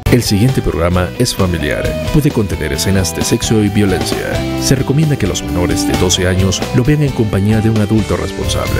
El siguiente programa es familiar. Puede contener escenas de sexo y violencia. Se recomienda que los menores de 12 años lo vean en compañía de un adulto responsable.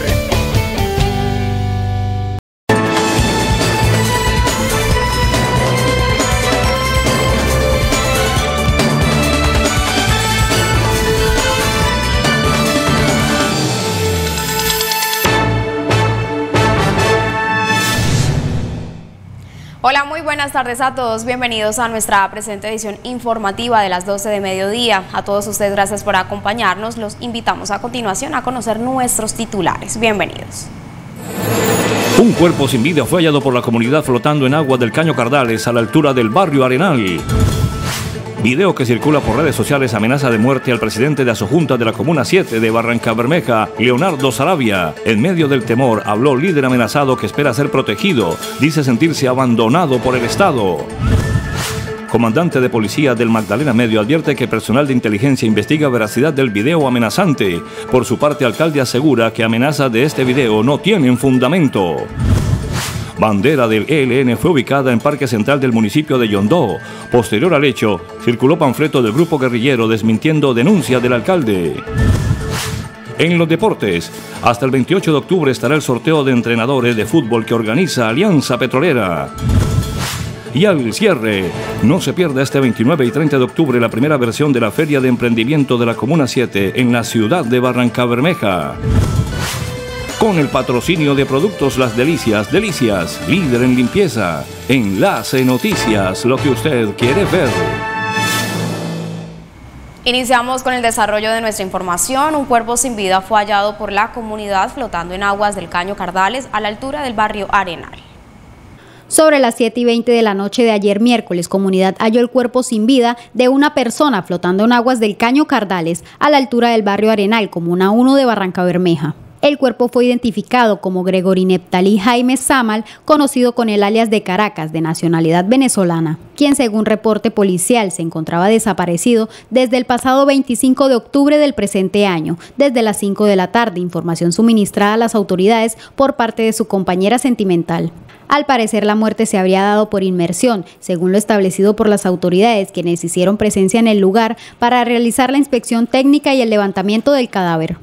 Hola, muy buenas tardes a todos. Bienvenidos a nuestra presente edición informativa de las 12 de mediodía. A todos ustedes, gracias por acompañarnos. Los invitamos a continuación a conocer nuestros titulares. Bienvenidos. Un cuerpo sin vida fue hallado por la comunidad flotando en aguas del Caño Cardales a la altura del barrio Arenal. Video que circula por redes sociales amenaza de muerte al presidente de Asojuntas de la Comuna 7 de Barrancabermeja, Leonardo Saravia. En medio del temor habló líder amenazado que espera ser protegido. Dice sentirse abandonado por el Estado. Comandante de policía del Magdalena Medio advierte que personal de inteligencia investiga veracidad del video amenazante. Por su parte, alcalde asegura que amenazas de este video no tienen fundamento. Bandera del ELN fue ubicada en Parque Central del municipio de Yondó. Posterior al hecho, circuló panfleto del grupo guerrillero desmintiendo denuncia del alcalde. En los deportes, hasta el 28 de octubre estará el sorteo de entrenadores de fútbol que organiza Alianza Petrolera. Y al cierre, no se pierda este 29 y 30 de octubre la primera versión de la Feria de Emprendimiento de la Comuna 7 en la ciudad de Barrancabermeja. Con el patrocinio de Productos Las Delicias, líder en limpieza. Enlace Noticias, lo que usted quiere ver. Iniciamos con el desarrollo de nuestra información. Un cuerpo sin vida fue hallado por la comunidad flotando en aguas del Caño Cardales a la altura del barrio Arenal. Sobre las 7:20 de la noche de ayer miércoles, comunidad halló el cuerpo sin vida de una persona flotando en aguas del Caño Cardales a la altura del barrio Arenal, Comuna 1 de Barrancabermeja. El cuerpo fue identificado como Gregory Neptalí Jaime Samal, conocido con el alias de Caracas, de nacionalidad venezolana, quien según reporte policial se encontraba desaparecido desde el pasado 25 de octubre del presente año, desde las 5 de la tarde, información suministrada a las autoridades por parte de su compañera sentimental. Al parecer la muerte se habría dado por inmersión, según lo establecido por las autoridades, quienes hicieron presencia en el lugar para realizar la inspección técnica y el levantamiento del cadáver.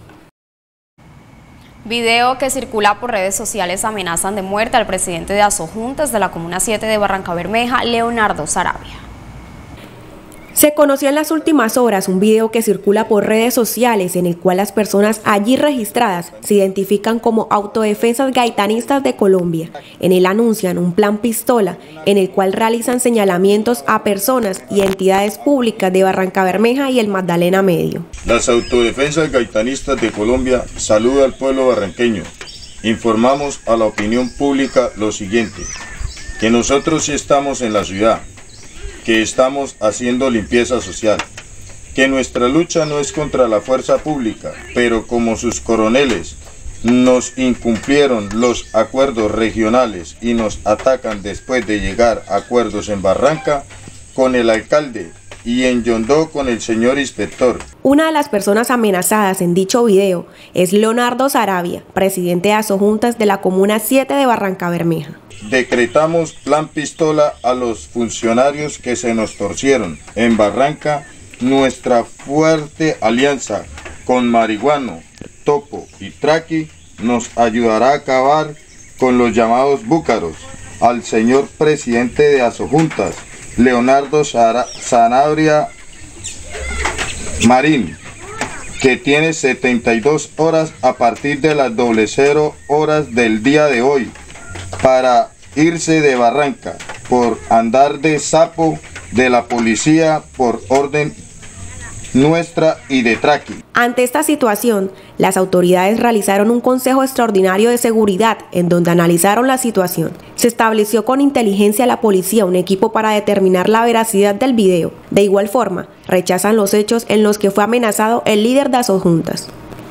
Video que circula por redes sociales amenazan de muerte al presidente de Asojuntas de la Comuna 7 de Barrancabermeja, Leonardo Saravia. Se conoció en las últimas horas un video que circula por redes sociales en el cual las personas allí registradas se identifican como Autodefensas Gaitanistas de Colombia. En él anuncian un plan pistola en el cual realizan señalamientos a personas y entidades públicas de Barrancabermeja y el Magdalena Medio. Las Autodefensas Gaitanistas de Colombia saluda al pueblo barranqueño. Informamos a la opinión pública lo siguiente, que nosotros sí estamos en la ciudad, que estamos haciendo limpieza social, que nuestra lucha no es contra la fuerza pública, pero como sus coroneles nos incumplieron los acuerdos regionales y nos atacan después de llegar a acuerdos en Barranca con el alcalde y en Yondó con el señor inspector. Una de las personas amenazadas en dicho video es Leonardo Saravia, presidente de Asojuntas de la Comuna 7 de Barrancabermeja. Decretamos plan pistola a los funcionarios que se nos torcieron. En Barranca, nuestra fuerte alianza con Marihuano, Topo y Traqui nos ayudará a acabar con los llamados búcaros. Al señor presidente de Asojuntas, Leonardo Saravia Marín, que tiene 72 horas a partir de las 00 horas del día de hoy para irse de Barranca por andar de sapo de la policía por orden nuestra y de Traqui. Ante esta situación, las autoridades realizaron un consejo extraordinario de seguridad en donde analizaron la situación. Se estableció con inteligencia a la policía un equipo para determinar la veracidad del video. De igual forma, rechazan los hechos en los que fue amenazado el líder de Asojuntas.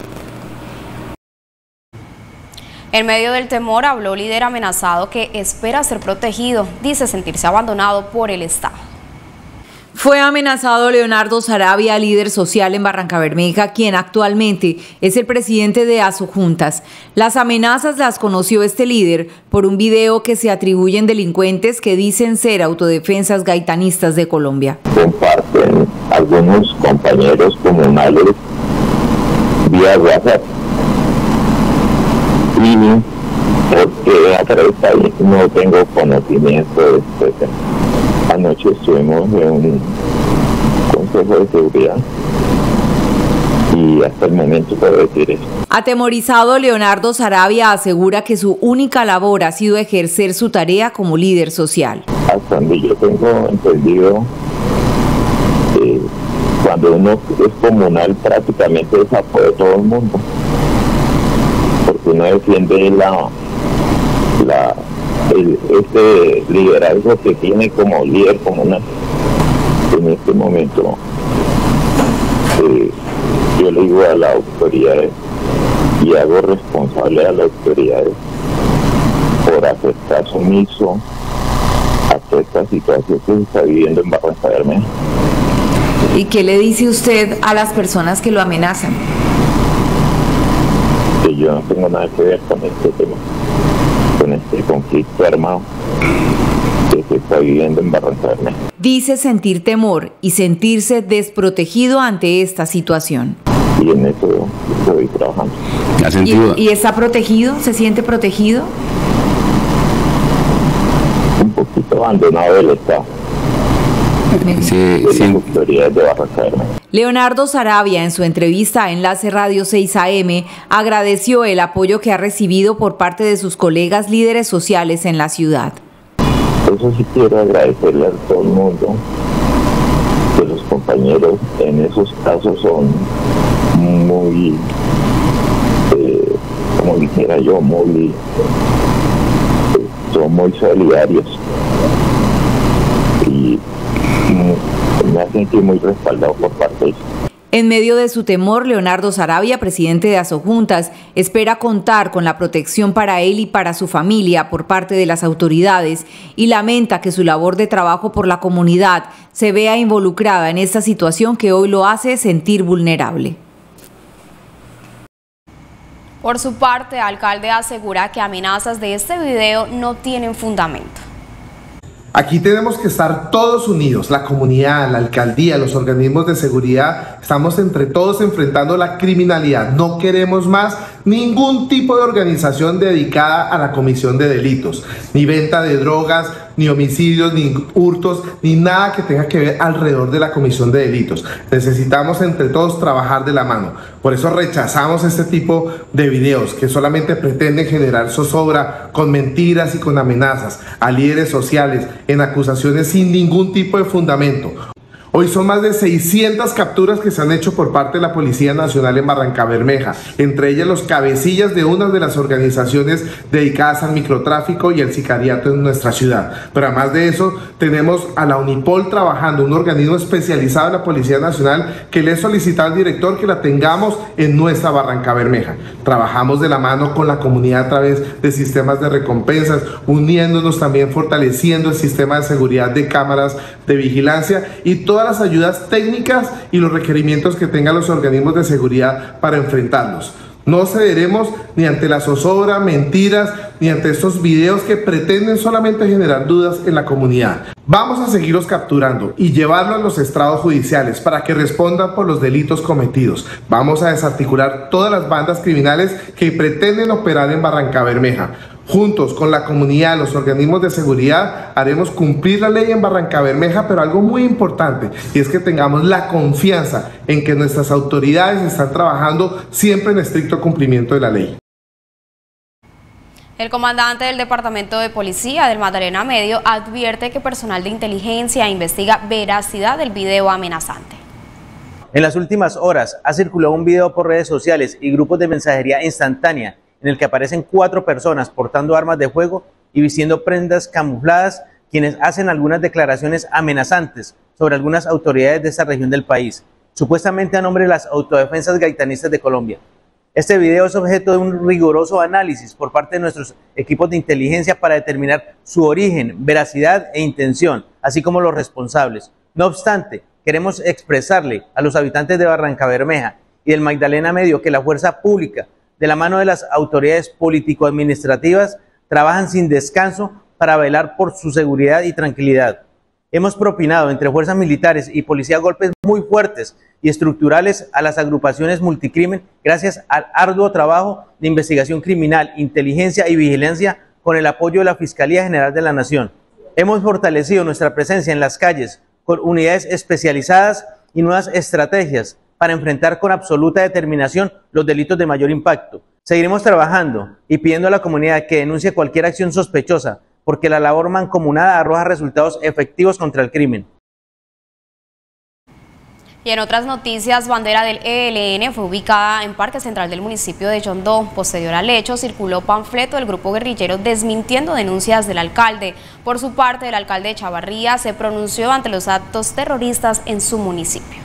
En medio del temor habló líder amenazado que espera ser protegido, dice sentirse abandonado por el Estado. Fue amenazado Leonardo Saravia, líder social en Barrancabermeja, quien actualmente es el presidente de Asojuntas. Las amenazas las conoció este líder por un video que se atribuyen delincuentes que dicen ser autodefensas gaitanistas de Colombia. Comparten algunos compañeros comunales vía WhatsApp y porque a través de ahí no tengo conocimiento de este tema. Anoche estuvimos en un consejo de seguridad y hasta el momento puedo decir eso. Atemorizado, Leonardo Saravia asegura que su única labor ha sido ejercer su tarea como líder social. Hasta donde yo tengo entendido, cuando uno es comunal prácticamente es apoyo de todo el mundo, porque uno defiende este liderazgo que tiene como líder comunal. En este momento yo le digo a las autoridades y hago responsable a las autoridades por hacer caso omiso a toda esta situación que se está viviendo en Barrancabermeja. ¿Y qué le dice usted a las personas que lo amenazan? Que yo no tengo nada que ver con este tema, con este conflicto armado que se está viviendo en Barrancabermeja. Dice sentir temor y sentirse desprotegido ante esta situación. Y en eso estoy trabajando. ¿Y está protegido? ¿Se siente protegido? Un poquito abandonado del Estado. Las autoridades de Barrancabermeja. Leonardo Saravia, en su entrevista a Enlace Radio 6 AM, agradeció el apoyo que ha recibido por parte de sus colegas líderes sociales en la ciudad. Eso sí quiero agradecerle a todo el mundo, que los compañeros en esos casos son muy, como dijera yo, son muy solidarios y me hacen sentir muy respaldado por parte de ellos. En medio de su temor, Leonardo Saravia, presidente de Asojuntas, espera contar con la protección para él y para su familia por parte de las autoridades y lamenta que su labor de trabajo por la comunidad se vea involucrada en esta situación que hoy lo hace sentir vulnerable. Por su parte, el alcalde asegura que amenazas de este video no tienen fundamento. Aquí tenemos que estar todos unidos, la comunidad, la alcaldía, los organismos de seguridad, estamos entre todos enfrentando la criminalidad. No queremos más ningún tipo de organización dedicada a la comisión de delitos, ni venta de drogas, ni homicidios, ni hurtos, ni nada que tenga que ver alrededor de la comisión de delitos. Necesitamos entre todos trabajar de la mano. Por eso rechazamos este tipo de videos que solamente pretenden generar zozobra con mentiras y con amenazas a líderes sociales en acusaciones sin ningún tipo de fundamento. Hoy son más de 600 capturas que se han hecho por parte de la Policía Nacional en Barrancabermeja, entre ellas los cabecillas de una de las organizaciones dedicadas al microtráfico y al sicariato en nuestra ciudad. Pero además de eso, tenemos a la Unipol trabajando, un organismo especializado de la Policía Nacional que le he solicitado al director que la tengamos en nuestra Barrancabermeja. Trabajamos de la mano con la comunidad a través de sistemas de recompensas, uniéndonos también, fortaleciendo el sistema de seguridad de cámaras de vigilancia y todas las ayudas técnicas y los requerimientos que tengan los organismos de seguridad para enfrentarlos. No cederemos ni ante la zozobra, mentiras, ni ante estos videos que pretenden solamente generar dudas en la comunidad. Vamos a seguirlos capturando y llevarlos a los estrados judiciales para que respondan por los delitos cometidos. Vamos a desarticular todas las bandas criminales que pretenden operar en Barrancabermeja. Juntos con la comunidad, los organismos de seguridad, haremos cumplir la ley en Barrancabermeja, pero algo muy importante, y es que tengamos la confianza en que nuestras autoridades están trabajando siempre en estricto cumplimiento de la ley. El comandante del Departamento de Policía del Magdalena Medio advierte que personal de inteligencia investiga veracidad del video amenazante. En las últimas horas ha circulado un video por redes sociales y grupos de mensajería instantánea en el que aparecen 4 personas portando armas de fuego y vistiendo prendas camufladas, quienes hacen algunas declaraciones amenazantes sobre algunas autoridades de esta región del país, supuestamente a nombre de las autodefensas gaitanistas de Colombia. Este video es objeto de un riguroso análisis por parte de nuestros equipos de inteligencia para determinar su origen, veracidad e intención, así como los responsables. No obstante, queremos expresarle a los habitantes de Barrancabermeja y del Magdalena Medio que la fuerza pública, de la mano de las autoridades político-administrativas, trabajan sin descanso para velar por su seguridad y tranquilidad. Hemos propinado entre fuerzas militares y policía golpes muy fuertes y estructurales a las agrupaciones multicrimen gracias al arduo trabajo de investigación criminal, inteligencia y vigilancia con el apoyo de la Fiscalía General de la Nación. Hemos fortalecido nuestra presencia en las calles con unidades especializadas y nuevas estrategias para enfrentar con absoluta determinación los delitos de mayor impacto. Seguiremos trabajando y pidiendo a la comunidad que denuncie cualquier acción sospechosa, porque la labor mancomunada arroja resultados efectivos contra el crimen. Y en otras noticias, bandera del ELN fue ubicada en Parque Central del municipio de Yondó. Posterior al hecho, circuló panfleto del grupo guerrillero desmintiendo denuncias del alcalde. Por su parte, el alcalde de Chavarría se pronunció ante los actos terroristas en su municipio.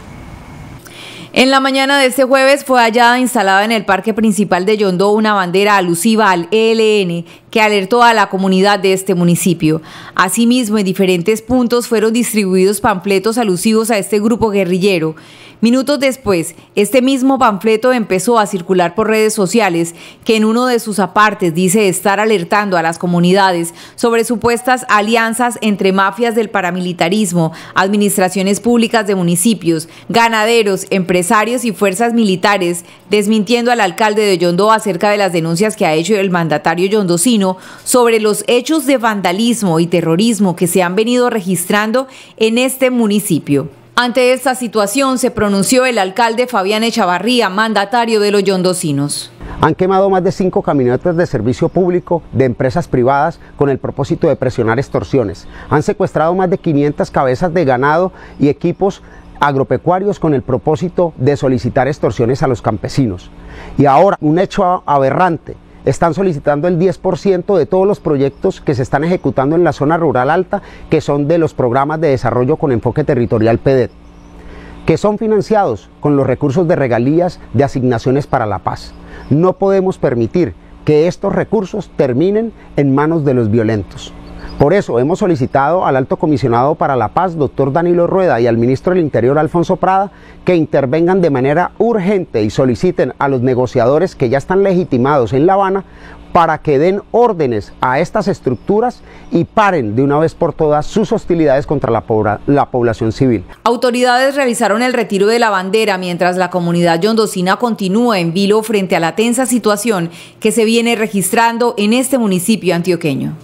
En la mañana de este jueves fue hallada instalada en el parque principal de Yondó una bandera alusiva al ELN que alertó a la comunidad de este municipio. Asimismo, en diferentes puntos fueron distribuidos panfletos alusivos a este grupo guerrillero. Minutos después, este mismo panfleto empezó a circular por redes sociales, que en uno de sus apartes dice estar alertando a las comunidades sobre supuestas alianzas entre mafias del paramilitarismo, administraciones públicas de municipios, ganaderos, empresarios y fuerzas militares, desmintiendo al alcalde de Yondó acerca de las denuncias que ha hecho el mandatario yondocino sobre los hechos de vandalismo y terrorismo que se han venido registrando en este municipio. Ante esta situación se pronunció el alcalde Fabián Echavarría, mandatario de los yondocinos. Han quemado más de 5 camionetas de servicio público de empresas privadas con el propósito de presionar extorsiones. Han secuestrado más de 500 cabezas de ganado y equipos agropecuarios con el propósito de solicitar extorsiones a los campesinos. Y ahora, un hecho aberrante, están solicitando el 10% de todos los proyectos que se están ejecutando en la zona rural alta, que son de los programas de desarrollo con enfoque territorial PEDET, que son financiados con los recursos de regalías de asignaciones para la paz. No podemos permitir que estos recursos terminen en manos de los violentos. Por eso hemos solicitado al Alto Comisionado para la Paz, doctor Danilo Rueda, y al Ministro del Interior, Alfonso Prada, que intervengan de manera urgente y soliciten a los negociadores que ya están legitimados en La Habana para que den órdenes a estas estructuras y paren de una vez por todas sus hostilidades contra la población civil. Autoridades realizaron el retiro de la bandera mientras la comunidad yondocina continúa en vilo frente a la tensa situación que se viene registrando en este municipio antioqueño.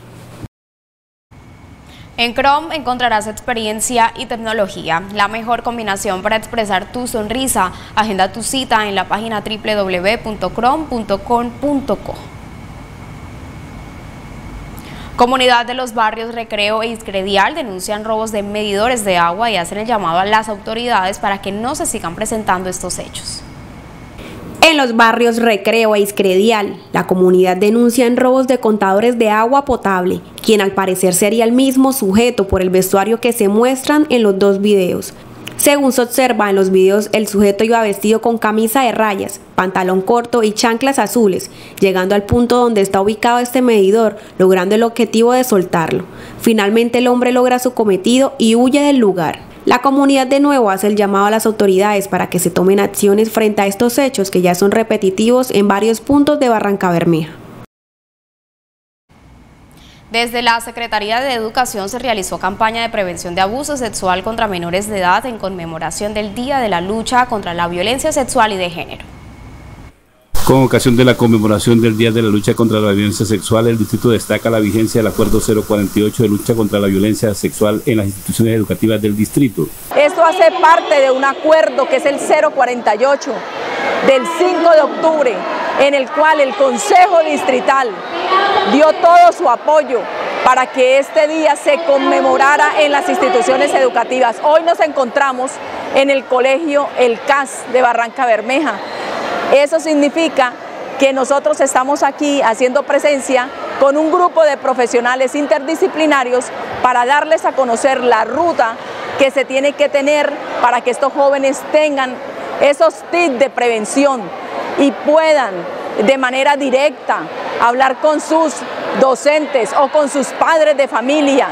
En Crom encontrarás experiencia y tecnología, la mejor combinación para expresar tu sonrisa. Agenda tu cita en la página www.crom.com.co. Comunidad de los barrios Recreo e Iscredial denuncian robos de medidores de agua y hacen el llamado a las autoridades para que no se sigan presentando estos hechos. En los barrios Recreo e Iscredial, la comunidad denuncia robos de contadores de agua potable, quien al parecer sería el mismo sujeto por el vestuario que se muestran en los dos videos. Según se observa en los videos, el sujeto iba vestido con camisa de rayas, pantalón corto y chanclas azules, llegando al punto donde está ubicado este medidor, logrando el objetivo de soltarlo. Finalmente el hombre logra su cometido y huye del lugar. La comunidad de nuevo hace el llamado a las autoridades para que se tomen acciones frente a estos hechos que ya son repetitivos en varios puntos de Barrancabermeja. Desde la Secretaría de Educación se realizó campaña de prevención de abuso sexual contra menores de edad en conmemoración del Día de la Lucha contra la Violencia Sexual y de Género. Con ocasión de la conmemoración del Día de la Lucha contra la Violencia Sexual, el distrito destaca la vigencia del Acuerdo 048 de lucha contra la violencia sexual en las instituciones educativas del distrito. Esto hace parte de un acuerdo que es el 048 del 5 de octubre, en el cual el Consejo Distrital dio todo su apoyo para que este día se conmemorara en las instituciones educativas. Hoy nos encontramos en el colegio El CAS de Barrancabermeja. Eso significa que nosotros estamos aquí haciendo presencia con un grupo de profesionales interdisciplinarios para darles a conocer la ruta que se tiene que tener para que estos jóvenes tengan esos tips de prevención y puedan de manera directa hablar con sus docentes o con sus padres de familia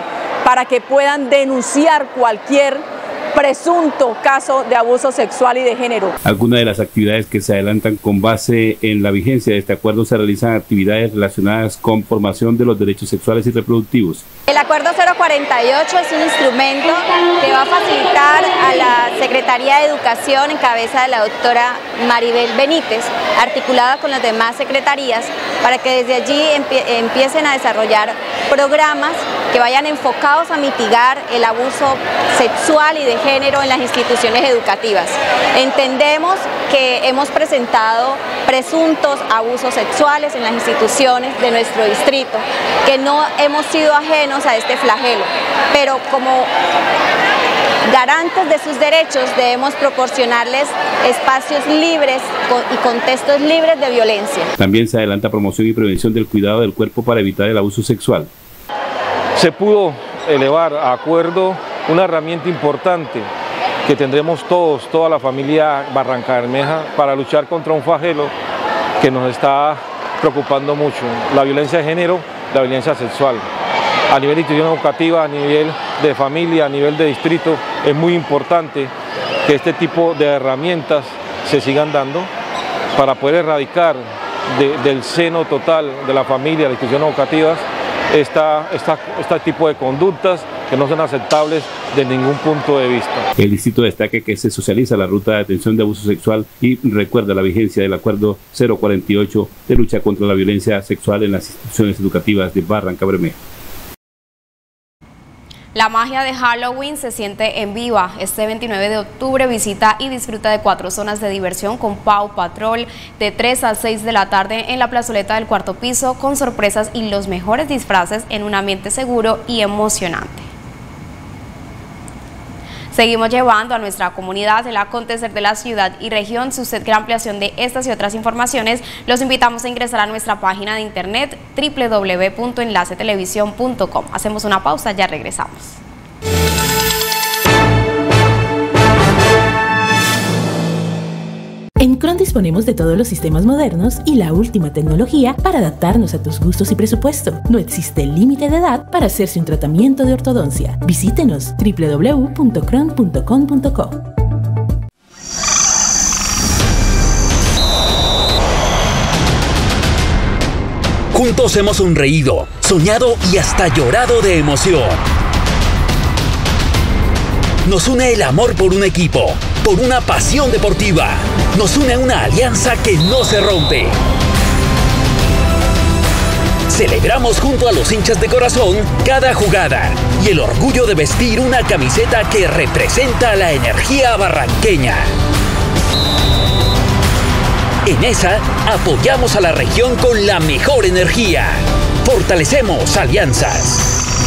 para que puedan denunciar cualquier presunto caso de abuso sexual y de género. Algunas de las actividades que se adelantan con base en la vigencia de este acuerdo se realizan actividades relacionadas con formación de los derechos sexuales y reproductivos. El acuerdo 048 es un instrumento que va a facilitar a la Secretaría de Educación en cabeza de la doctora Maribel Benítez, articulada con las demás secretarías, para que desde allí empiecen a desarrollar programas que vayan enfocados a mitigar el abuso sexual y de género en las instituciones educativas. Entendemos que hemos presentado presuntos abusos sexuales en las instituciones de nuestro distrito, que no hemos sido ajenos a este flagelo, pero como garantes de sus derechos debemos proporcionarles espacios libres y contextos libres de violencia. También se adelanta promoción y prevención del cuidado del cuerpo para evitar el abuso sexual. Se pudo elevar a acuerdo una herramienta importante que tendremos toda la familia Barrancabermeja para luchar contra un flagelo que nos está preocupando mucho, la violencia de género, la violencia sexual. A nivel de institución educativa, a nivel de familia, a nivel de distrito, es muy importante que este tipo de herramientas se sigan dando para poder erradicar del seno total de la familia, de las instituciones educativas, este tipo de conductas que no son aceptables de ningún punto de vista. El distrito destaca que se socializa la ruta de atención de abuso sexual y recuerda la vigencia del acuerdo 048 de lucha contra la violencia sexual en las instituciones educativas de Barrancabermeja. La magia de Halloween se siente en viva. Este 29 de octubre visita y disfruta de 4 zonas de diversión con Paw Patrol de 3 a 6 de la tarde en la plazoleta del 4º piso, con sorpresas y los mejores disfraces en un ambiente seguro y emocionante. Seguimos llevando a nuestra comunidad el acontecer de la ciudad y región. Si usted quiere ampliación de estas y otras informaciones, los invitamos a ingresar a nuestra página de internet www.enlacetelevisión.com. Hacemos una pausa, ya regresamos. En Cron disponemos de todos los sistemas modernos y la última tecnología para adaptarnos a tus gustos y presupuesto. No existe límite de edad para hacerse un tratamiento de ortodoncia. Visítenos www.cron.com.co. Juntos hemos sonreído, soñado y hasta llorado de emoción. Nos une el amor por un equipo, por una pasión deportiva. Nos une una alianza que no se rompe. Celebramos junto a los hinchas de corazón cada jugada y el orgullo de vestir una camiseta que representa la energía barranqueña. En esa, apoyamos a la región con la mejor energía. Fortalecemos alianzas.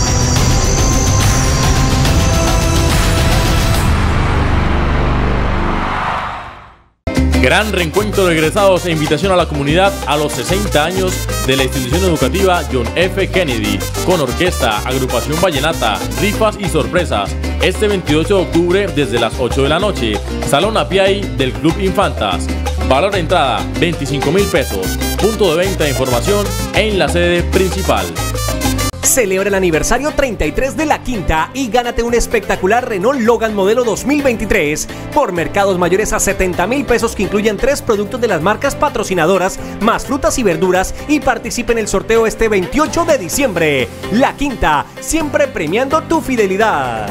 Gran reencuentro de egresados e invitación a la comunidad a los 60 años de la institución educativa John F. Kennedy, con orquesta, agrupación vallenata, rifas y sorpresas. Este 28 de octubre desde las 8 de la noche, Salón Apiay del Club Infantas. Valor de entrada, 25.000 pesos. Punto de venta de información en la sede principal. Celebra el aniversario 33 de La Quinta y gánate un espectacular Renault Logan modelo 2023 por mercados mayores a 70.000 pesos, que incluyen 3 productos de las marcas patrocinadoras, más frutas y verduras, y participe en el sorteo este 28 de diciembre. La Quinta, siempre premiando tu fidelidad.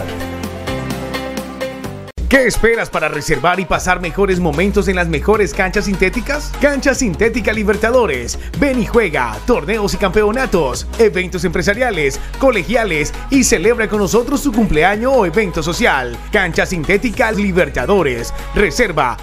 ¿Qué esperas para reservar y pasar mejores momentos en las mejores canchas sintéticas? Cancha Sintética Libertadores. Ven y juega torneos y campeonatos, eventos empresariales, colegiales y celebra con nosotros tu cumpleaños o evento social. Cancha Sintética Libertadores. Reserva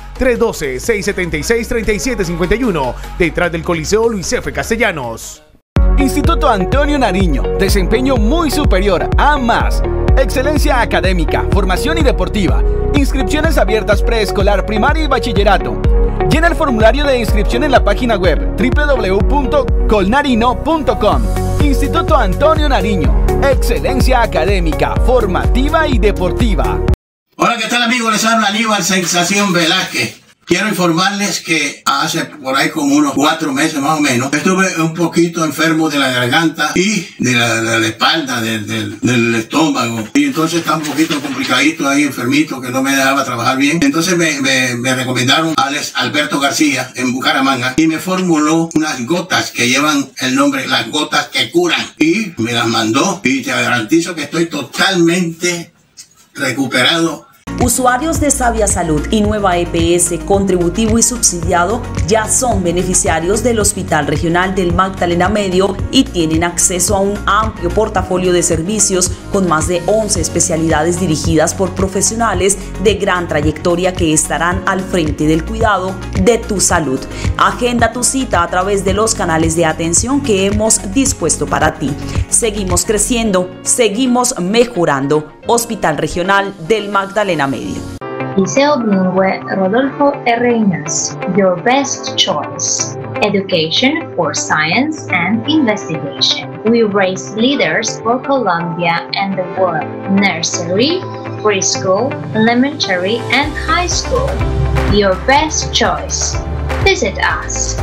312-676-3751, detrás del Coliseo Luis F. Castellanos. Instituto Antonio Nariño, desempeño muy superior a más. Excelencia académica, formación y deportiva. Inscripciones abiertas preescolar, primaria y bachillerato. Llena el formulario de inscripción en la página web www.colnarino.com. Instituto Antonio Nariño. Excelencia académica, formativa y deportiva. Hola, ¿qué tal, amigos? Les habla Aníbal Sensación Velázquez. Quiero informarles que hace por ahí como unos 4 meses más o menos, estuve un poquito enfermo de la garganta y de la espalda, del estómago. Y entonces estaba un poquito complicadito ahí, enfermito, que no me dejaba trabajar bien. Entonces me recomendaron a Alberto García en Bucaramanga y me formuló unas gotas que llevan el nombre, las gotas que curan. Y me las mandó y te garantizo que estoy totalmente recuperado. Usuarios de Sabia Salud y Nueva EPS, contributivo y subsidiado, ya son beneficiarios del Hospital Regional del Magdalena Medio y tienen acceso a un amplio portafolio de servicios con más de 11 especialidades dirigidas por profesionales de gran trayectoria que estarán al frente del cuidado de tu salud. Agenda tu cita a través de los canales de atención que hemos dispuesto para ti. Seguimos creciendo, seguimos mejorando. Hospital Regional del Magdalena Medio. Liceo Bilingüe Rodolfo R. Inas, your best choice. Education for science and investigation. We raise leaders for Colombia and the world. Nursery, preschool, elementary, and high school. Your best choice. Visit us.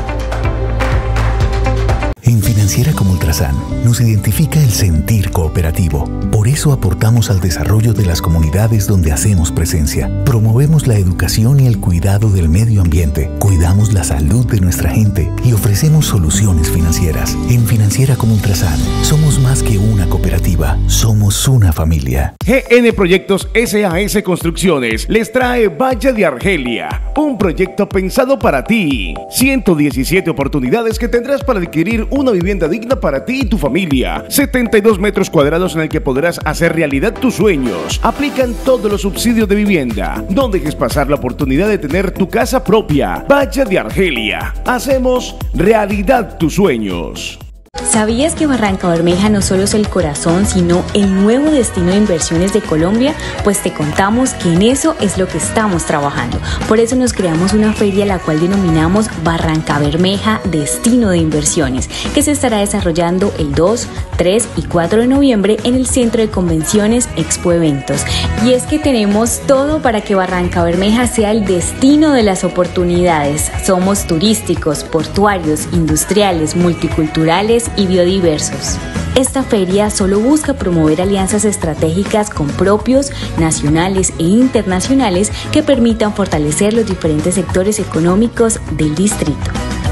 En Financiera como Ultrasan nos identifica el sentir cooperativo. Por eso aportamos al desarrollo de las comunidades donde hacemos presencia. Promovemos la educación y el cuidado del medio ambiente. Cuidamos la salud de nuestra gente y ofrecemos soluciones financieras. En Financiera como Ultrasan somos más que una cooperativa, somos una familia. GN Proyectos SAS Construcciones les trae Valle de Argelia, un proyecto pensado para ti. 117 oportunidades que tendrás para adquirir una vivienda digna para ti y tu familia. 72 metros cuadrados en el que podrás hacer realidad tus sueños. Aplican todos los subsidios de vivienda. No dejes pasar la oportunidad de tener tu casa propia. Valle de Argelia. Hacemos realidad tus sueños. ¿Sabías que Barrancabermeja no solo es el corazón, sino el nuevo destino de inversiones de Colombia? Pues te contamos que en eso es lo que estamos trabajando. Por eso nos creamos una feria la cual denominamos Barrancabermeja Destino de Inversiones, que se estará desarrollando el 2, 3 y 4 de noviembre en el Centro de Convenciones Expo Eventos. Y es que tenemos todo para que Barrancabermeja sea el destino de las oportunidades. Somos turísticos, portuarios, industriales, multiculturales y biodiversos. Esta feria solo busca promover alianzas estratégicas con propios, nacionales e internacionales que permitan fortalecer los diferentes sectores económicos del distrito.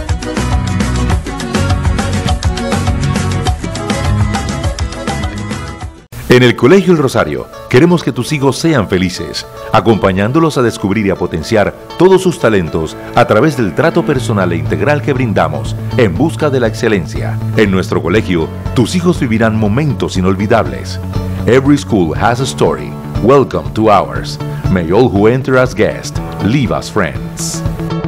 En el Colegio El Rosario queremos que tus hijos sean felices, acompañándolos a descubrir y a potenciar todos sus talentos a través del trato personal e integral que brindamos en busca de la excelencia. En nuestro colegio, tus hijos vivirán momentos inolvidables. Every school has a story. Welcome to ours. May all who enter as guests leave as friends.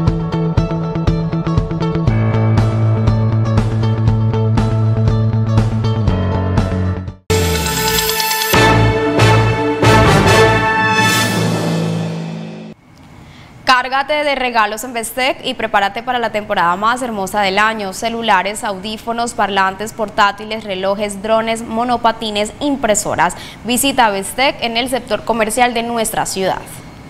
Cárgate de regalos en Bestec y prepárate para la temporada más hermosa del año. Celulares, audífonos, parlantes, portátiles, relojes, drones, monopatines, impresoras. Visita Bestec en el sector comercial de nuestra ciudad.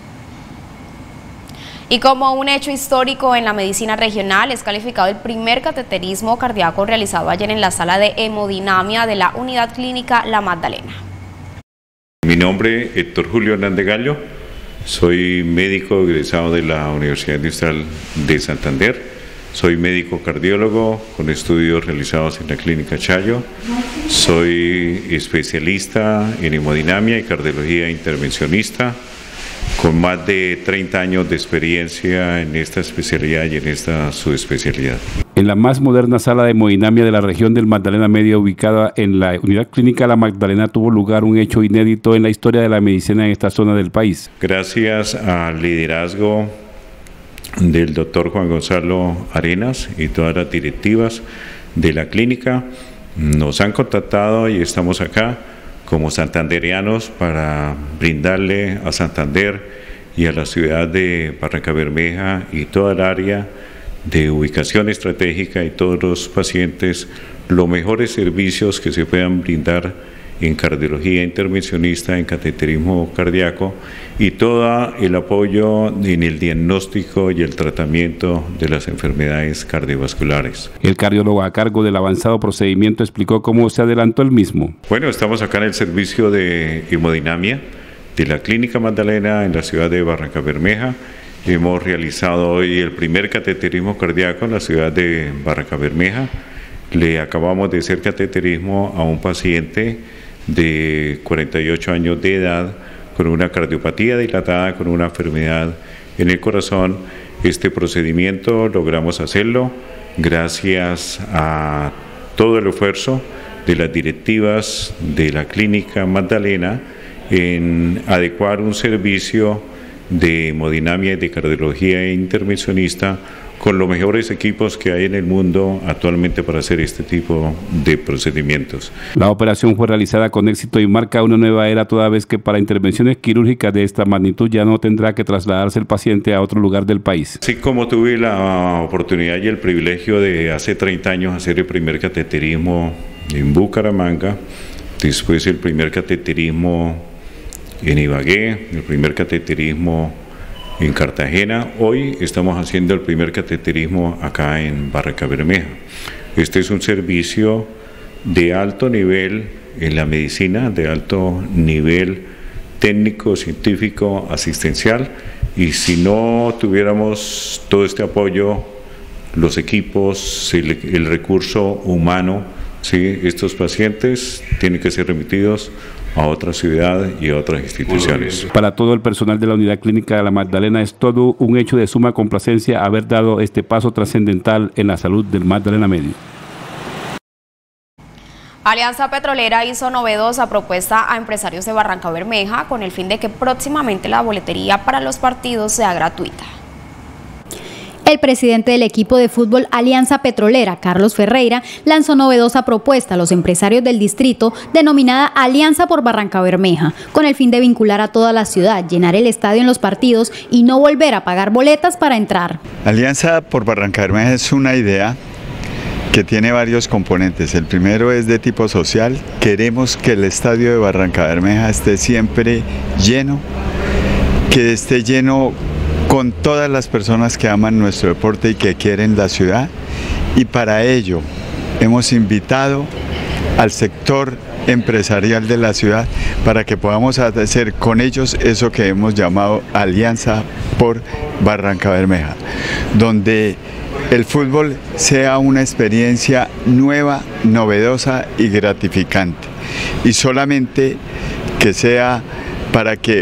Y como un hecho histórico en la medicina regional, es calificado el primer cateterismo cardíaco realizado ayer en la sala de hemodinamia de la Unidad Clínica La Magdalena. Mi nombre es Héctor Julio Hernández Gallo. Soy médico egresado de la Universidad Industrial de Santander. Soy médico cardiólogo con estudios realizados en la Clínica Chayo. Soy especialista en hemodinamia y cardiología intervencionista, con más de 30 años de experiencia en esta especialidad y en esta subespecialidad. En la más moderna sala de hemodinamia de la región del Magdalena Medio, ubicada en la Unidad Clínica La Magdalena, tuvo lugar un hecho inédito en la historia de la medicina en esta zona del país. Gracias al liderazgo del doctor Juan Gonzalo Arenas y todas las directivas de la clínica, nos han contactado y estamos acá como santandereanos para brindarle a Santander y a la ciudad de Barrancabermeja y toda el área de ubicación estratégica y todos los pacientes los mejores servicios que se puedan brindar en cardiología intervencionista, en cateterismo cardíaco y todo el apoyo en el diagnóstico y el tratamiento de las enfermedades cardiovasculares. El cardiólogo a cargo del avanzado procedimiento explicó cómo se adelantó el mismo. Bueno, estamos acá en el servicio de hemodinamia de la Clínica Magdalena en la ciudad de Barrancabermeja. Hemos realizado hoy el primer cateterismo cardíaco en la ciudad de Barrancabermeja. Le acabamos de hacer cateterismo a un paciente de 48 años de edad con una cardiopatía dilatada, con una enfermedad en el corazón. Este procedimiento logramos hacerlo gracias a todo el esfuerzo de las directivas de la Clínica Magdalena en adecuar un servicio de hemodinamia y de cardiología intervencionista con los mejores equipos que hay en el mundo actualmente para hacer este tipo de procedimientos. La operación fue realizada con éxito y marca una nueva era, toda vez que para intervenciones quirúrgicas de esta magnitud ya no tendrá que trasladarse el paciente a otro lugar del país. Así como tuve la oportunidad y el privilegio de hace 30 años hacer el primer cateterismo en Bucaramanga, después el primer cateterismo en Ibagué, el primer cateterismo en Cartagena, hoy estamos haciendo el primer cateterismo acá en Barrancabermeja. Este es un servicio de alto nivel en la medicina, de alto nivel técnico, científico, asistencial, y si no tuviéramos todo este apoyo, los equipos, el recurso humano, ¿sí? Estos pacientes tienen que ser remitidos a otra ciudad y a otras instituciones. Para todo el personal de la Unidad Clínica de la Magdalena es todo un hecho de suma complacencia haber dado este paso trascendental en la salud del Magdalena Medio. Alianza Petrolera hizo novedosa propuesta a empresarios de Barrancabermeja con el fin de que próximamente la boletería para los partidos sea gratuita. El presidente del equipo de fútbol Alianza Petrolera, Carlos Ferreira, lanzó novedosa propuesta a los empresarios del distrito denominada Alianza por Barrancabermeja, con el fin de vincular a toda la ciudad, llenar el estadio en los partidos y no volver a pagar boletas para entrar. Alianza por Barrancabermeja es una idea que tiene varios componentes. El primero es de tipo social. Queremos que el estadio de Barrancabermeja esté siempre lleno, que esté lleno con todas las personas que aman nuestro deporte y que quieren la ciudad, y para ello hemos invitado al sector empresarial de la ciudad para que podamos hacer con ellos eso que hemos llamado Alianza por Barrancabermeja, donde el fútbol sea una experiencia nueva, novedosa y gratificante, y solamente que sea para que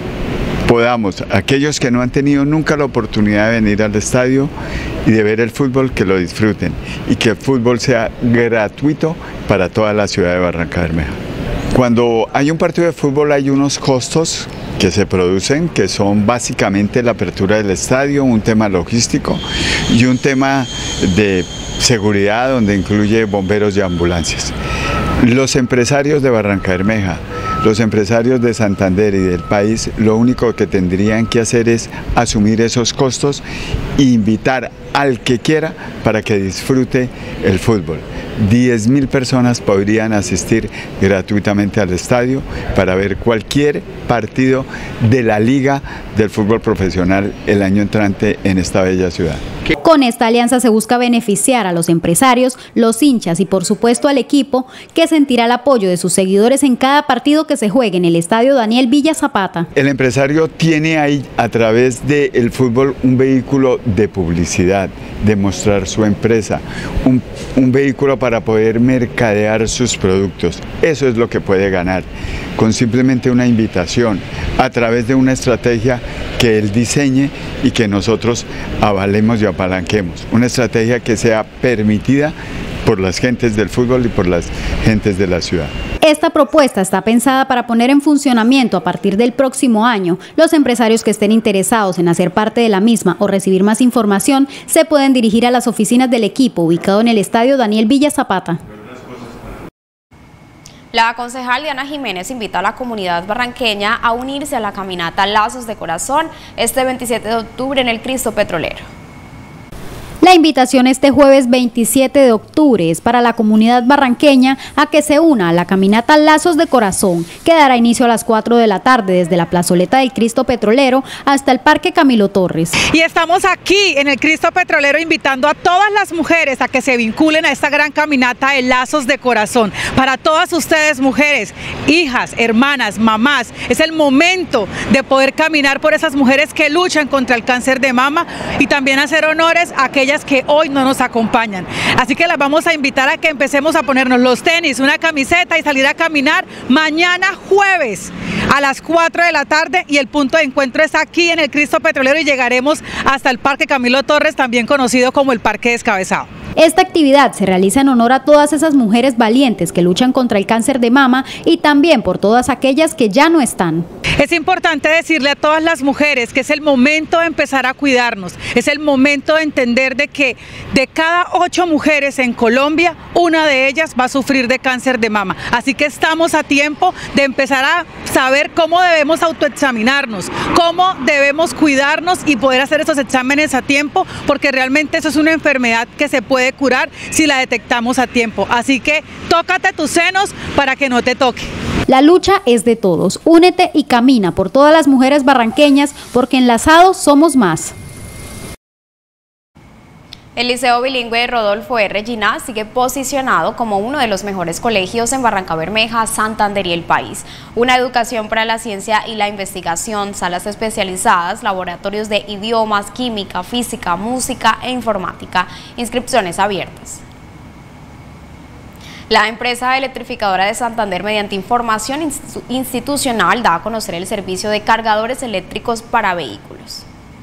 podamos, aquellos que no han tenido nunca la oportunidad de venir al estadio y de ver el fútbol, que lo disfruten, y que el fútbol sea gratuito para toda la ciudad de Barrancabermeja. Cuando hay un partido de fútbol hay unos costos que se producen, que son básicamente la apertura del estadio, un tema logístico y un tema de seguridad donde incluye bomberos y ambulancias. Los empresarios de Barrancabermeja, los empresarios de Santander y del país, lo único que tendrían que hacer es asumir esos costos e invitar al que quiera para que disfrute el fútbol. 10.000 personas podrían asistir gratuitamente al estadio para ver cualquier partido de la Liga del Fútbol Profesional el año entrante en esta bella ciudad. Con esta alianza se busca beneficiar a los empresarios, los hinchas y por supuesto al equipo, que sentirá el apoyo de sus seguidores en cada partido que se juegue en el estadio Daniel Villa Zapata. El empresario tiene ahí a través del fútbol un vehículo de publicidad, de mostrar su empresa, un vehículo para poder mercadear sus productos. Eso es lo que puede ganar con simplemente una invitación a través de una estrategia que él diseñe y que nosotros avalemos y apalanquemos. Una estrategia que sea permitida por las gentes del fútbol y por las gentes de la ciudad. Esta propuesta está pensada para poner en funcionamiento a partir del próximo año. Los empresarios que estén interesados en hacer parte de la misma o recibir más información se pueden dirigir a las oficinas del equipo ubicado en el estadio Daniel Villa Zapata. La concejal Diana Jiménez invita a la comunidad barranqueña a unirse a la caminata Lazos de Corazón este 27 de octubre en el Cristo Petrolero. La invitación este jueves 27 de octubre es para la comunidad barranqueña a que se una a la caminata Lazos de Corazón, que dará inicio a las 4 de la tarde desde la plazoleta del Cristo Petrolero hasta el Parque Camilo Torres. Y estamos aquí en el Cristo Petrolero invitando a todas las mujeres a que se vinculen a esta gran caminata de Lazos de Corazón. Para todas ustedes, mujeres, hijas, hermanas, mamás, es el momento de poder caminar por esas mujeres que luchan contra el cáncer de mama y también hacer honores a aquellas que hoy no nos acompañan. Así que las vamos a invitar a que empecemos a ponernos los tenis, una camiseta y salir a caminar mañana jueves a las 4 de la tarde, y el punto de encuentro es aquí en el Cristo Petrolero y llegaremos hasta el Parque Camilo Torres, también conocido como el Parque Descabezado. Esta actividad se realiza en honor a todas esas mujeres valientes que luchan contra el cáncer de mama y también por todas aquellas que ya no están. Es importante decirle a todas las mujeres que es el momento de empezar a cuidarnos, es el momento de entender de que de cada 8 mujeres en Colombia, una de ellas va a sufrir de cáncer de mama. Así que estamos a tiempo de empezar a saber cómo debemos autoexaminarnos, cómo debemos cuidarnos y poder hacer esos exámenes a tiempo, porque realmente eso es una enfermedad que se puede curar si la detectamos a tiempo. Así que tócate tus senos para que no te toque. La lucha es de todos. Únete y camina por todas las mujeres barranqueñas, porque enlazados somos más. El Liceo Bilingüe Rodolfo R. Ginás sigue posicionado como uno de los mejores colegios en Barrancabermeja, Santander y el país. Una educación para la ciencia y la investigación, salas especializadas, laboratorios de idiomas, química, física, música e informática. Inscripciones abiertas. La empresa electrificadora de Santander, mediante información institucional, da a conocer el servicio de cargadores eléctricos para vehículos.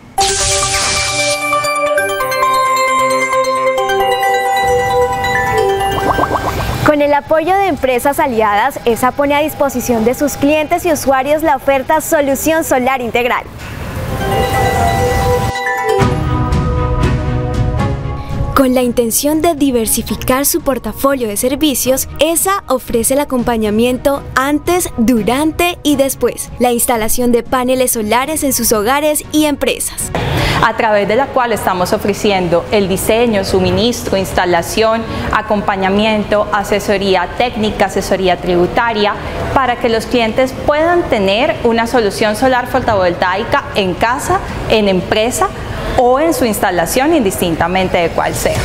Con el apoyo de empresas aliadas, ESA pone a disposición de sus clientes y usuarios la oferta Solución Solar Integral. Con la intención de diversificar su portafolio de servicios, ESA ofrece el acompañamiento antes, durante y después, la instalación de paneles solares en sus hogares y empresas, a través de la cual estamos ofreciendo el diseño, suministro, instalación, acompañamiento, asesoría técnica, asesoría tributaria, para que los clientes puedan tener una solución solar fotovoltaica en casa, en empresa o en su instalación, indistintamente de cuál sea.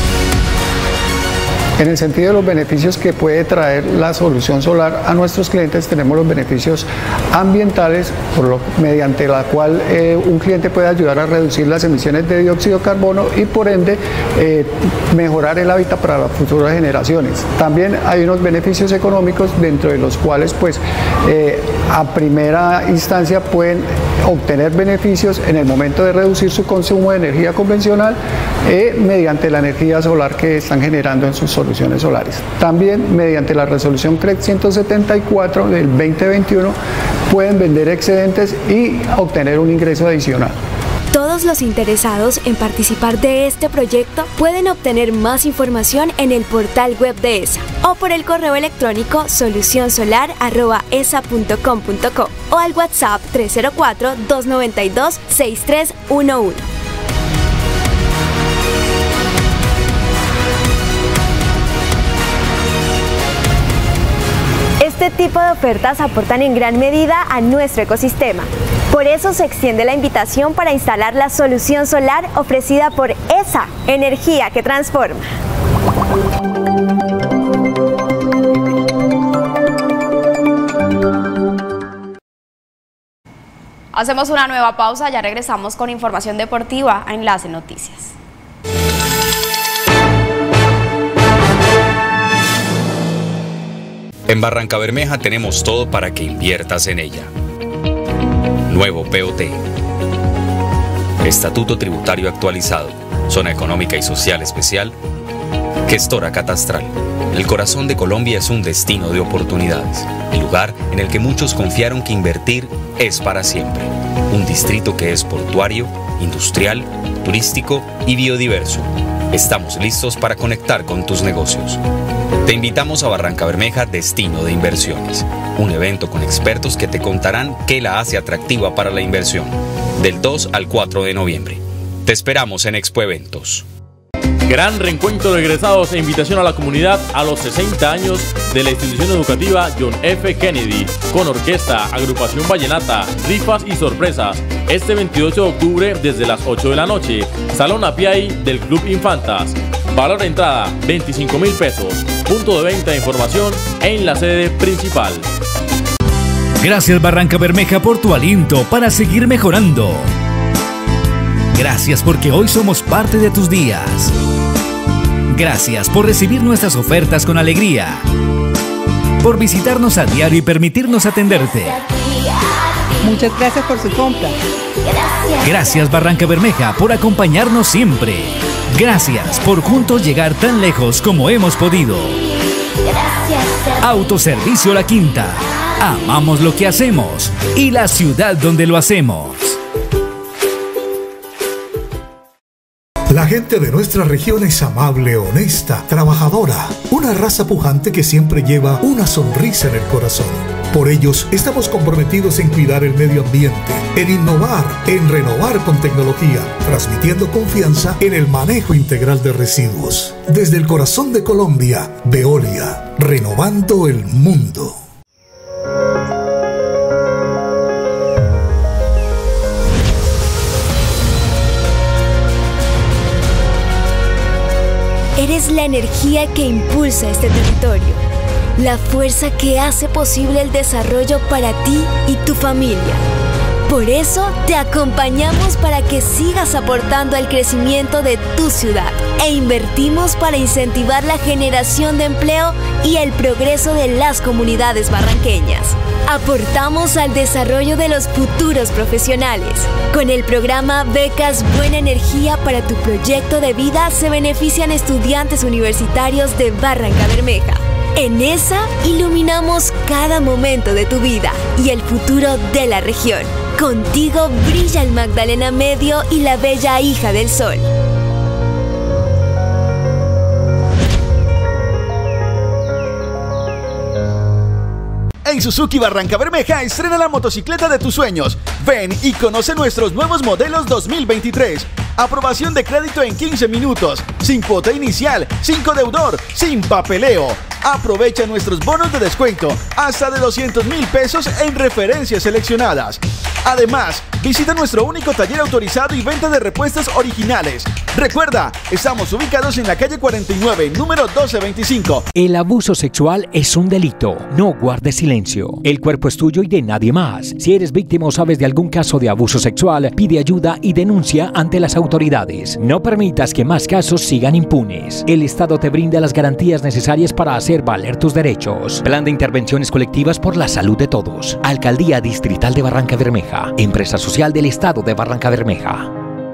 En el sentido de los beneficios que puede traer la solución solar a nuestros clientes, tenemos los beneficios ambientales, mediante la cual un cliente puede ayudar a reducir las emisiones de dióxido de carbono y por ende mejorar el hábitat para las futuras generaciones. También hay unos beneficios económicos, dentro de los cuales a primera instancia pueden obtener beneficios en el momento de reducir su consumo de energía convencional mediante la energía solar que están generando en sus soluciones solares. También mediante la resolución CREC 174 del 2021 pueden vender excedentes y obtener un ingreso adicional. Todos los interesados en participar de este proyecto pueden obtener más información en el portal web de ESA o por el correo electrónico solucionsolar@esa.com.co o al WhatsApp 304-292-6311. Este tipo de ofertas aportan en gran medida a nuestro ecosistema. Por eso se extiende la invitación para instalar la solución solar ofrecida por ESA, energía que transforma. Hacemos una nueva pausa, ya regresamos con información deportiva a Enlace Noticias. En Barrancabermeja tenemos todo para que inviertas en ella. Nuevo POT. Estatuto tributario actualizado. Zona económica y social especial. Gestora catastral. El corazón de Colombia es un destino de oportunidades. El lugar en el que muchos confiaron que invertir es para siempre. Un distrito que es portuario, industrial, turístico y biodiverso. Estamos listos para conectar con tus negocios. Te invitamos a Barrancabermeja Destino de Inversiones, un evento con expertos que te contarán qué la hace atractiva para la inversión, del 2 al 4 de noviembre. Te esperamos en Expo Eventos. Gran reencuentro de egresados e invitación a la comunidad a los 60 años de la institución educativa John F. Kennedy, con orquesta, agrupación vallenata, rifas y sorpresas. Este 28 de octubre desde las 8 de la noche, Salón Apiay del Club Infantas. Valor de entrada, 25.000 pesos. Punto de venta de información en la sede principal. Gracias Barrancabermeja por tu aliento para seguir mejorando. Gracias porque hoy somos parte de tus días. Gracias por recibir nuestras ofertas con alegría. Por visitarnos a diario y permitirnos atenderte. Muchas gracias por su compra. Gracias Barrancabermeja por acompañarnos siempre. Gracias por juntos llegar tan lejos como hemos podido. Autoservicio La Quinta. Amamos lo que hacemos y la ciudad donde lo hacemos. La gente de nuestra región es amable, honesta, trabajadora, una raza pujante que siempre lleva una sonrisa en el corazón. Por ellos estamos comprometidos en cuidar el medio ambiente, en innovar, en renovar con tecnología, transmitiendo confianza en el manejo integral de residuos. Desde el corazón de Colombia, Veolia, renovando el mundo. Eres la energía que impulsa este territorio, la fuerza que hace posible el desarrollo para ti y tu familia. Por eso te acompañamos para que sigas aportando al crecimiento de tu ciudad e invertimos para incentivar la generación de empleo y el progreso de las comunidades barranqueñas. Aportamos al desarrollo de los futuros profesionales. Con el programa Becas Buena Energía para tu proyecto de vida se benefician estudiantes universitarios de Barrancabermeja. En esa iluminamos cada momento de tu vida y el futuro de la región. Contigo brilla el Magdalena Medio y la bella hija del sol. En Suzuki Barrancabermeja estrena la motocicleta de tus sueños. Ven y conoce nuestros nuevos modelos 2023. Aprobación de crédito en 15 minutos, sin cuota inicial, sin codeudor, sin papeleo. Aprovecha nuestros bonos de descuento, hasta de 200.000 pesos en referencias seleccionadas. Además, visita nuestro único taller autorizado y venta de repuestos originales. Recuerda, estamos ubicados en la calle 49, número 1225. El abuso sexual es un delito. No guardes silencio. El cuerpo es tuyo y de nadie más. Si eres víctima o sabes de algún caso de abuso sexual, pide ayuda y denuncia ante las autoridades. No permitas que más casos sigan impunes. El Estado te brinda las garantías necesarias para hacer valer tus derechos. Plan de intervenciones colectivas por la salud de todos. Alcaldía Distrital de Barrancabermeja. Empresa social del Estado de Barrancabermeja.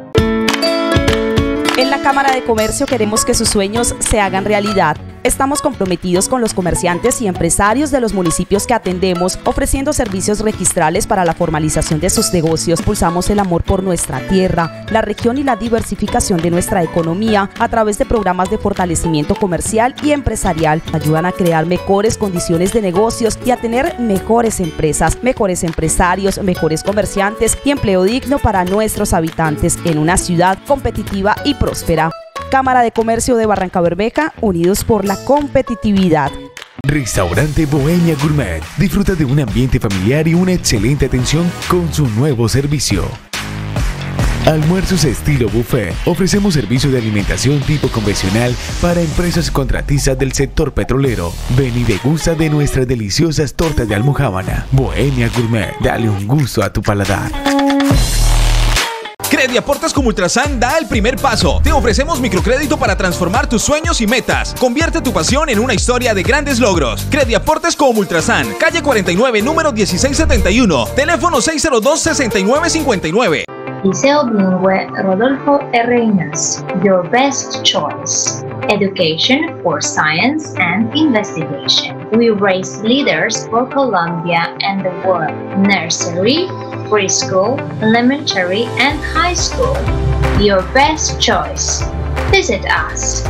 En la Cámara de Comercio queremos que sus sueños se hagan realidad. Estamos comprometidos con los comerciantes y empresarios de los municipios que atendemos, ofreciendo servicios registrales para la formalización de sus negocios. Pulsamos el amor por nuestra tierra, la región y la diversificación de nuestra economía a través de programas de fortalecimiento comercial y empresarial. Ayudan a crear mejores condiciones de negocios y a tener mejores empresas, mejores empresarios, mejores comerciantes y empleo digno para nuestros habitantes en una ciudad competitiva y próspera. Cámara de Comercio de Barrancabermeja, unidos por la competitividad. Restaurante Bohemia Gourmet. Disfruta de un ambiente familiar y una excelente atención con su nuevo servicio. Almuerzos estilo buffet. Ofrecemos servicio de alimentación tipo convencional para empresas contratistas del sector petrolero. Ven y degusta de nuestras deliciosas tortas de almojábana. Bohemia Gourmet. Dale un gusto a tu paladar. Crediaportes como Ultrasan da el primer paso. Te ofrecemos microcrédito para transformar tus sueños y metas. Convierte tu pasión en una historia de grandes logros. Crediaportes como Ultrasan, calle 49, número 1671, teléfono 602-6959. Liceo Bilingüe Rodolfo R. Ignacio, your best choice. Education for science and investigation. We raise leaders for Colombia and the world. Nursery, preschool, elementary, and high school. Your best choice. Visit us.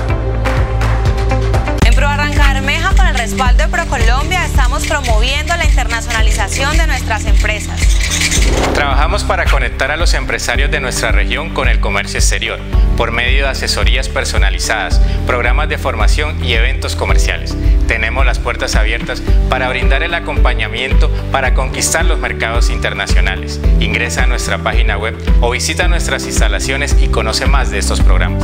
En Pro Barrancabermeja, con el respaldo de ProColombia, estamos promoviendo la internacionalización de nuestras empresas. Trabajamos para conectar a los empresarios de nuestra región con el comercio exterior, por medio de asesorías personalizadas, programas de formación y eventos comerciales. Tenemos las puertas abiertas para brindar el acompañamiento para conquistar los mercados internacionales. Ingresa a nuestra página web o visita nuestras instalaciones y conoce más de estos programas.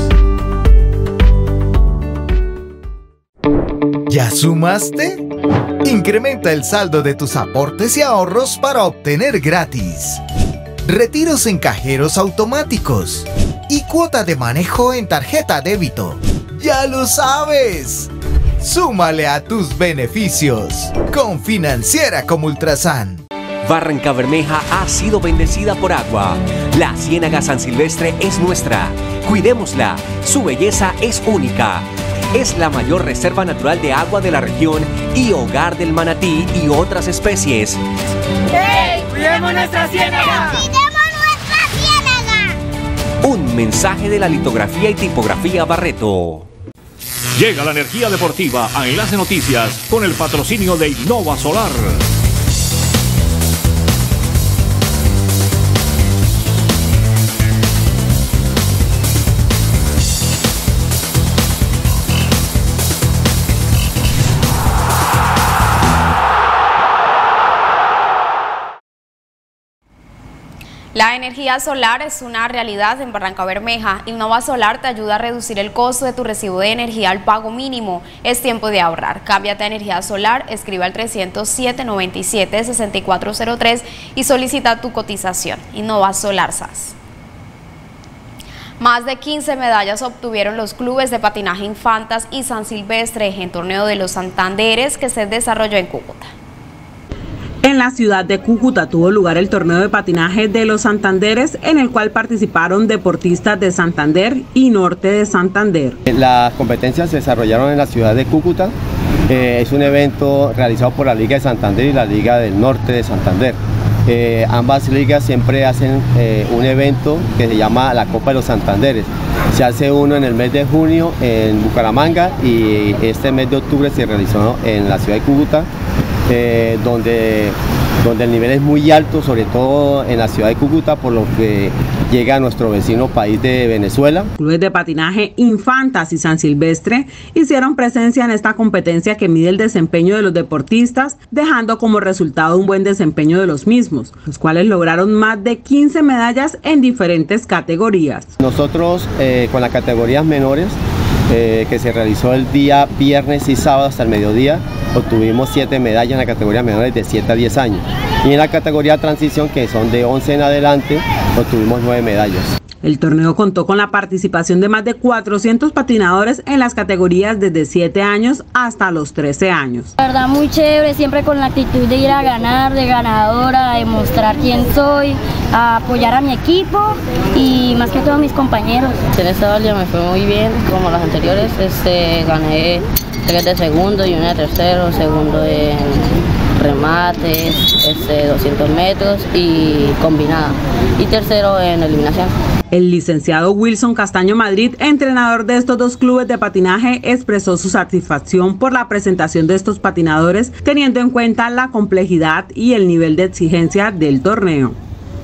¿Ya sumaste? Incrementa el saldo de tus aportes y ahorros para obtener gratis retiros en cajeros automáticos y cuota de manejo en tarjeta débito. ¡Ya lo sabes! Súmale a tus beneficios con Financiera como Ultrasan. Barrancabermeja ha sido bendecida por agua. La Ciénaga San Silvestre es nuestra. Cuidémosla. Su belleza es única. Es la mayor reserva natural de agua de la región y hogar del manatí y otras especies. ¡Hey! ¡Cuidemos nuestra ciénaga! ¡Cuidemos nuestra ciénaga! Un mensaje de la litografía y tipografía Barreto. Llega la energía deportiva a Enlace Noticias con el patrocinio de Innova Solar. La energía solar es una realidad en Barrancabermeja. Innova Solar te ayuda a reducir el costo de tu recibo de energía al pago mínimo. Es tiempo de ahorrar. Cámbiate a energía solar, escribe al 307-97-6403 y solicita tu cotización. Innova Solar SAS. Más de 15 medallas obtuvieron los clubes de patinaje Infantas y San Silvestre en torneo de los Santanderes que se desarrolló en Cúcuta. En la ciudad de Cúcuta tuvo lugar el torneo de patinaje de los Santanderes, en el cual participaron deportistas de Santander y Norte de Santander. Las competencias se desarrollaron en la ciudad de Cúcuta. Es un evento realizado por la Liga de Santander y la Liga del Norte de Santander. Ambas ligas siempre hacen un evento que se llama la Copa de los Santanderes. Se hace uno en el mes de junio en Bucaramanga y este mes de octubre se realizó en la ciudad de Cúcuta. Donde el nivel es muy alto, sobre todo en la ciudad de Cúcuta, por lo que llega a nuestro vecino país de Venezuela. Clubes de patinaje Infantas y San Silvestre hicieron presencia en esta competencia que mide el desempeño de los deportistas, dejando como resultado un buen desempeño de los mismos, los cuales lograron más de 15 medallas en diferentes categorías. Nosotros con las categorías menores, que se realizó el día viernes y sábado hasta el mediodía, obtuvimos 7 medallas en la categoría menores de 7 a 10 años. Y en la categoría transición, que son de 11 en adelante, obtuvimos 9 medallas. El torneo contó con la participación de más de 400 patinadores en las categorías desde 7 años hasta los 13 años. La verdad muy chévere, siempre con la actitud de ir a ganar, de ganadora, de mostrar quién soy, a apoyar a mi equipo y más que todo a mis compañeros. En esta ola me fue muy bien, como las anteriores, gané 3 de segundo y 1 de tercero, segundo en remates, 200 metros y combinada, y tercero en eliminación. El licenciado Wilson Castaño Madrid, entrenador de estos dos clubes de patinaje, expresó su satisfacción por la presentación de estos patinadores, teniendo en cuenta la complejidad y el nivel de exigencia del torneo.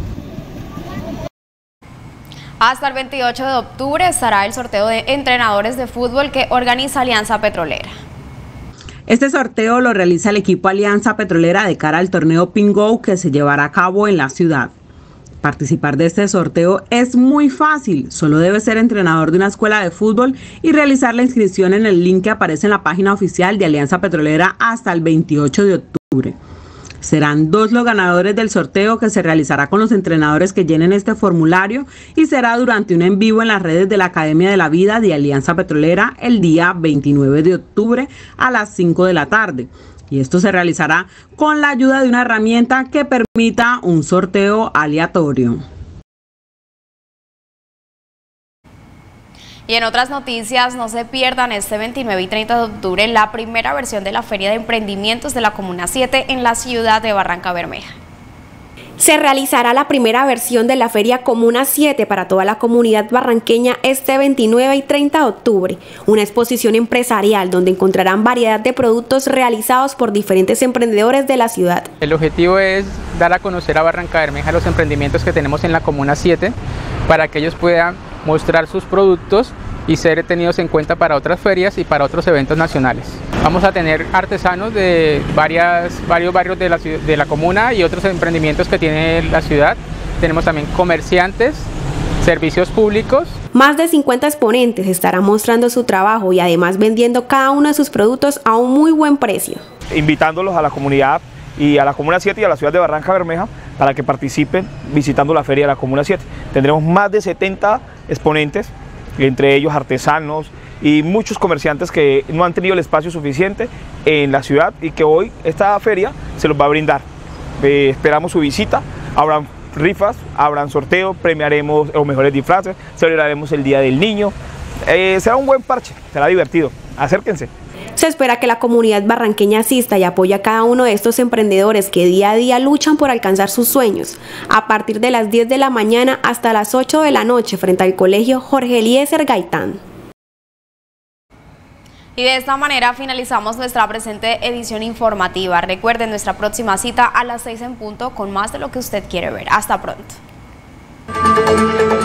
Hasta el 28 de octubre estará el sorteo de entrenadores de fútbol que organiza Alianza Petrolera. Este sorteo lo realiza el equipo Alianza Petrolera de cara al torneo Pingo que se llevará a cabo en la ciudad. Participar de este sorteo es muy fácil, solo debe ser entrenador de una escuela de fútbol y realizar la inscripción en el link que aparece en la página oficial de Alianza Petrolera hasta el 28 de octubre. Serán 2 los ganadores del sorteo que se realizará con los entrenadores que llenen este formulario y será durante un en vivo en las redes de la Academia de la Vida de Alianza Petrolera el día 29 de octubre a las 5 de la tarde. Y esto se realizará con la ayuda de una herramienta que permita un sorteo aleatorio. Y en otras noticias, no se pierdan este 29 y 30 de octubre la primera versión de la Feria de Emprendimientos de la Comuna 7 en la ciudad de Barrancabermeja. Se realizará la primera versión de la Feria Comuna 7 para toda la comunidad barranqueña este 29 y 30 de octubre, una exposición empresarial donde encontrarán variedad de productos realizados por diferentes emprendedores de la ciudad. El objetivo es dar a conocer a Barrancabermeja los emprendimientos que tenemos en la Comuna 7 para que ellos puedan mostrar sus productos y ser tenidos en cuenta para otras ferias y para otros eventos nacionales. Vamos a tener artesanos de varios barrios de la comuna y otros emprendimientos que tiene la ciudad. Tenemos también comerciantes, servicios públicos. Más de 50 exponentes estarán mostrando su trabajo y además vendiendo cada uno de sus productos a un muy buen precio. Invitándolos a la comunidad y a la Comuna 7 y a la ciudad de Barrancabermeja para que participen visitando la feria de la Comuna 7. Tendremos más de 70 exponentes, entre ellos artesanos y muchos comerciantes que no han tenido el espacio suficiente en la ciudad y que hoy esta feria se los va a brindar. Esperamos su visita, habrán rifas, habrán sorteos, premiaremos los mejores disfraces, celebraremos el Día del Niño. Será un buen parche, será divertido, acérquense. Se espera que la comunidad barranqueña asista y apoye a cada uno de estos emprendedores que día a día luchan por alcanzar sus sueños, a partir de las 10 de la mañana hasta las 8 de la noche frente al colegio Jorge Eliezer Gaitán. Y de esta manera finalizamos nuestra presente edición informativa. Recuerden nuestra próxima cita a las 6 en punto con más de lo que usted quiere ver. Hasta pronto.